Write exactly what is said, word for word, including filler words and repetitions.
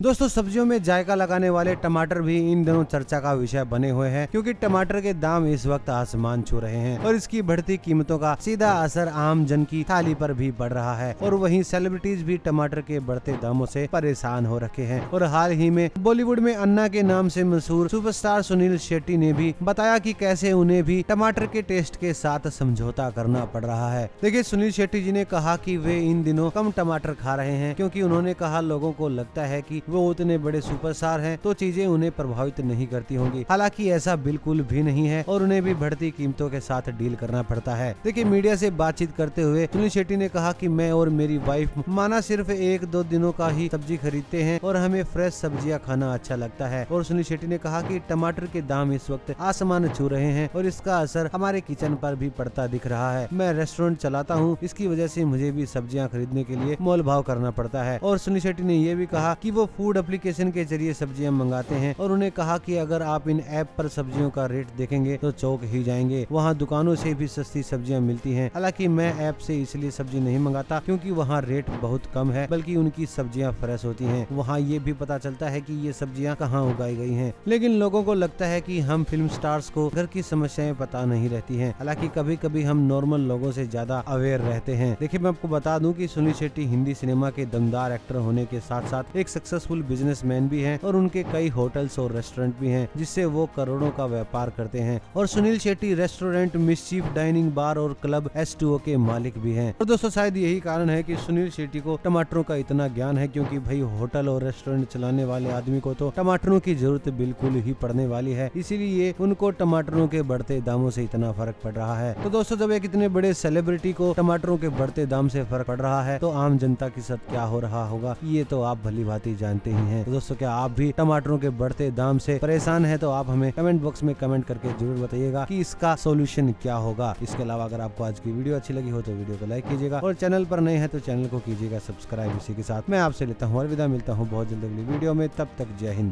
दोस्तों सब्जियों में जायका लगाने वाले टमाटर भी इन दिनों चर्चा का विषय बने हुए हैं, क्योंकि टमाटर के दाम इस वक्त आसमान छू रहे हैं और इसकी बढ़ती कीमतों का सीधा असर आम जन की थाली पर भी पड़ रहा है। और वहीं सेलिब्रिटीज भी टमाटर के बढ़ते दामों से परेशान हो रखे हैं। और हाल ही में बॉलीवुड में अन्ना के नाम से मशहूर सुपरस्टार सुनील शेट्टी ने भी बताया कि कैसे उन्हें भी टमाटर के टेस्ट के साथ समझौता करना पड़ रहा है। देखिए, सुनील शेट्टी जी ने कहा कि वे इन दिनों कम टमाटर खा रहे हैं, क्योंकि उन्होंने कहा लोगों को लगता है कि वो उतने बड़े सुपरस्टार हैं तो चीजें उन्हें प्रभावित नहीं करती होंगी। हालांकि ऐसा बिल्कुल भी नहीं है और उन्हें भी बढ़ती कीमतों के साथ डील करना पड़ता है। देखिए, मीडिया से बातचीत करते हुए सुनील शेट्टी ने कहा कि मैं और मेरी वाइफ माना सिर्फ एक दो दिनों का ही सब्जी खरीदते हैं और हमें फ्रेश सब्जियां खाना अच्छा लगता है। और सुनील शेट्टी ने कहा कि टमाटर के दाम इस वक्त आसमान छू रहे हैं और इसका असर हमारे किचन पर भी पड़ता दिख रहा है। मैं रेस्टोरेंट चलाता हूँ, इसकी वजह से मुझे भी सब्जियां खरीदने के लिए मोल भाव करना पड़ता है। और सुनील शेट्टी ने यह भी कहा कि वो फूड एप्लीकेशन के जरिए सब्जियां मंगाते हैं और उन्हें कहा कि अगर आप इन ऐप पर सब्जियों का रेट देखेंगे तो चौंक ही जाएंगे। वहां दुकानों से भी सस्ती सब्जियां मिलती हैं। हालांकि मैं ऐप से इसलिए सब्जी नहीं मंगाता क्योंकि वहां रेट बहुत कम है, बल्कि उनकी सब्जियां फ्रेश होती हैं। वहां ये भी पता चलता है कि ये सब्जियां कहाँ उगाई गई हैं। लेकिन लोगों को लगता है कि हम फिल्म स्टार्स को घर की समस्याएं पता नहीं रहती हैं। हालांकि कभी कभी हम नॉर्मल लोगों से ज्यादा अवेयर रहते हैं। देखिए, मैं आपको बता दूं कि सुनील शेट्टी हिंदी सिनेमा के दमदार एक्टर होने के साथ साथ एक सक्सेसफुल बिजनेसमैन भी हैं और उनके कई होटल्स और रेस्टोरेंट भी हैं, जिससे वो करोड़ों का व्यापार करते हैं। और Sunil Shetty restaurant, mischief dining bar और क्लब एस टू ओ के मालिक भी हैं। और दोस्तों शायद यही कारण है कि सुनील शेट्टी को टमाटरों का इतना ज्ञान है, क्योंकि भाई होटल और रेस्टोरेंट चलाने वाले आदमी को तो टमाटरों की जरूरत बिल्कुल ही पड़ने वाली है, इसीलिए उनको टमाटरों के बढ़ते दामों से इतना फर्क पड़ रहा है। तो दोस्तों, जब एक इतने बड़े सेलिब्रिटी को टमाटरों के बढ़ते दाम से फर्क पड़ रहा है तो आम जनता के साथ क्या हो रहा होगा ये तो आप भली भांति जानते ही हैं। तो दोस्तों, क्या आप भी टमाटरों के बढ़ते दाम से परेशान हैं? तो आप हमें कमेंट बॉक्स में कमेंट करके जरूर बताइएगा कि इसका सॉल्यूशन क्या होगा। इसके अलावा अगर आपको आज की वीडियो अच्छी लगी हो तो वीडियो को लाइक कीजिएगा और चैनल पर नए हैं तो चैनल को कीजिएगा सब्सक्राइब। इसी के साथ मैं आपसे लेता हूँ और विदा, मिलता हूँ बहुत जल्द अगली वीडियो में। तब तक जय हिंद।